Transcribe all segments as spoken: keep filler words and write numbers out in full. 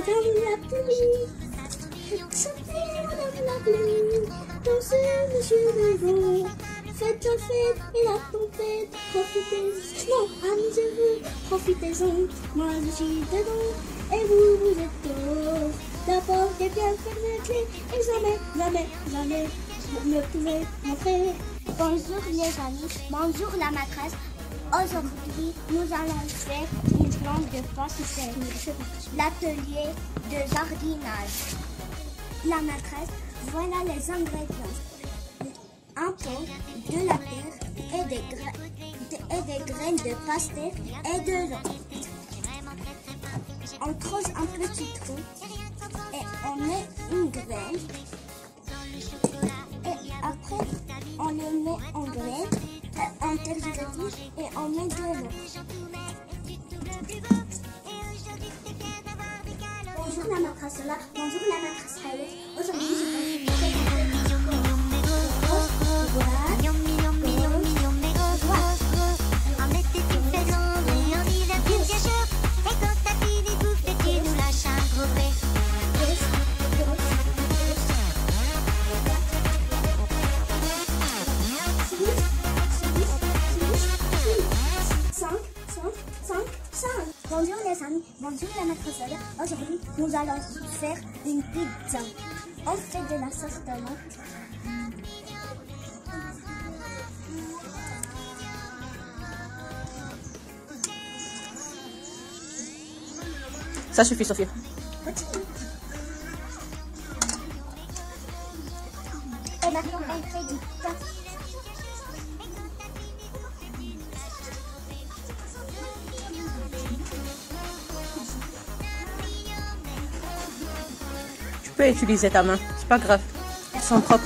Madame la pluie, chantez Madame la pluie, dansez Monsieur le vent, faites la fête et la tempête, profitez, non, amusez-vous, profitez-en, moi je suis dedans, et vous, vous êtes dehors, la porte est bien fermée, clé, et jamais, jamais, jamais, vous ne pouvez entrer. Bonjour les amis, bonjour la maîtresse. Aujourd'hui, nous allons faire une planche de pâtisserie, l'atelier de jardinage. La maîtresse, voilà les ingrédients. Un pot, de la terre et des, gra de, et des graines de pastèque et de l'eau. On creuse un petit trou et on met une graine. Et après, on le met en graine. On tergiverse et on met de l'eau. Bonjour la maîtresse là, bonjour la maîtresse Haït. Aujourd'hui je vais Bonjour les amis, bonjour la maîtresse. Aujourd'hui, nous allons faire une pizza. On fait de la sauce tomate. Ça suffit, Sophie. Et maintenant, on fait du pain. Tu peux utiliser ta main, c'est pas grave, elles sont propres.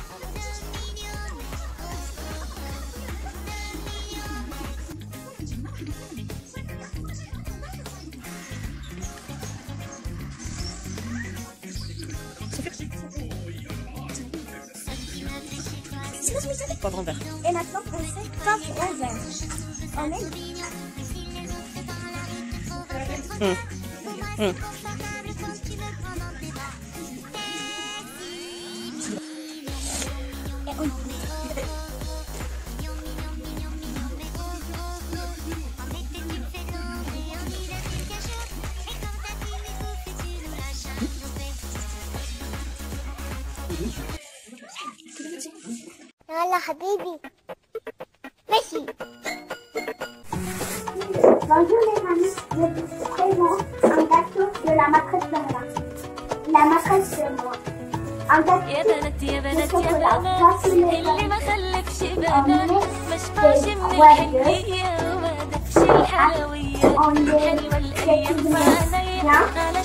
Poivre en vert. Et maintenant, on fait poivre en vert. On met... Mmh. Mmh. Et on... يلا حبيبي ماشي. Bonjour les amis, je vous présente un gâteau de la maîtresse Berlin. La maîtresse c'est moi. Un gâteau يا بنات يا بنات de يا chocolat. بنات Voici les اللي ما خلفش On بنات met ما شبعش des من wafers. الحنية وما دفش الحلويات On les حلوة fait الأيام cuisiner معانا bien. على